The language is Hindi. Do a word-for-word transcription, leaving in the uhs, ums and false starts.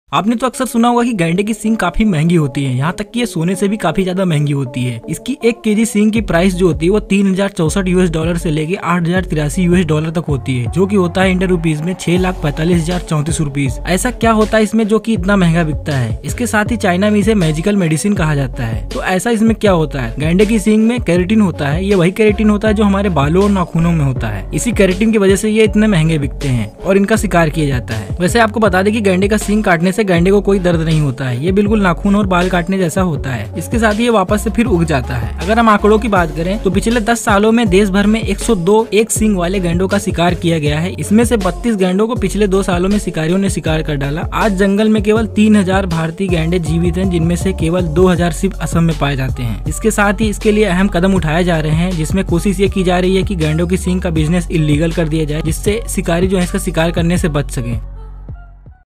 आपने तो अक्सर सुना होगा कि गैंडे की सींग काफी महंगी होती है, यहाँ तक कि ये सोने से भी काफी ज्यादा महंगी होती है। इसकी एक केजी सींग की प्राइस जो होती है वो तीन हजार चौसठ यूएस डॉलर से लेके आठ हजार तिरासी यूएस डॉलर तक होती है, जो कि होता है इंडियन रुपीज में छह लाख पैंतालीस हजार चौंतीस रुपीज। ऐसा क्या होता है इसमें जो कि इतना महंगा बिकता है? इसके साथ ही चाइना में इसे मैजिकल मेडिसिन कहा जाता है। तो ऐसा इसमें क्या होता है? गैंडे की सींग में केराटिन होता है। ये वही केराटिन होता है जो हमारे बालों और नाखूनों में होता है। इसी केराटिन की वजह से ये इतने महंगे बिकते हैं और इनका शिकार किया जाता है। वैसे आपको बता दें कि गैंडे का सींग काटने से गैंडे को कोई दर्द नहीं होता है, ये बिल्कुल नाखून और बाल काटने जैसा होता है। इसके साथ ही ये वापस से फिर उग जाता है। अगर हम आंकड़ों की बात करें तो पिछले दस सालों में देश भर में एक सौ दो एक सींग वाले गैंडों का शिकार किया गया है। इसमें से बत्तीस गैंडों को पिछले दो सालों में शिकारियों ने शिकार कर डाला। आज जंगल में केवल तीन हजार भारतीय गैंडे जीवित हैं, जिनमें से केवल दो हजार सिर्फ असम में पाए जाते हैं। इसके साथ ही इसके लिए अहम कदम उठाए जा रहे हैं, जिसमें कोशिश ये की जा रही है कि गैंडों की सींग का बिजनेस इलीगल कर दिया जाए, जिससे शिकारी जो है इसका शिकार करने से बच सके।